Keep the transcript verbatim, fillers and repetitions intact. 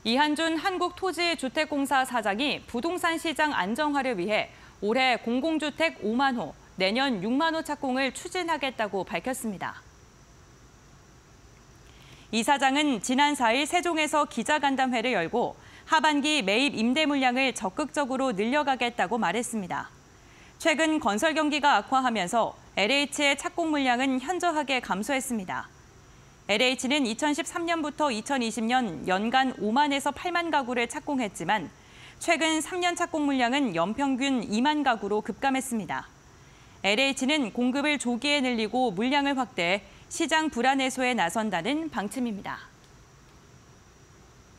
이한준 한국토지주택공사 사장이 부동산 시장 안정화를 위해 올해 공공주택 오만 호, 내년 육만 호 착공을 추진하겠다고 밝혔습니다. 이 사장은 지난 사 일 세종에서 기자간담회를 열고 하반기 매입 임대 물량을 적극적으로 늘려가겠다고 말했습니다. 최근 건설 경기가 악화하면서 엘에이치의 착공 물량은 현저하게 감소했습니다. 엘에이치는 이천십삼 년부터 이천이십 년 연간 오만에서 팔만 가구를 착공했지만 최근 삼 년 착공 물량은 연평균 이만 가구로 급감했습니다. 엘에이치는 공급을 조기에 늘리고 물량을 확대해 시장 불안 해소에 나선다는 방침입니다.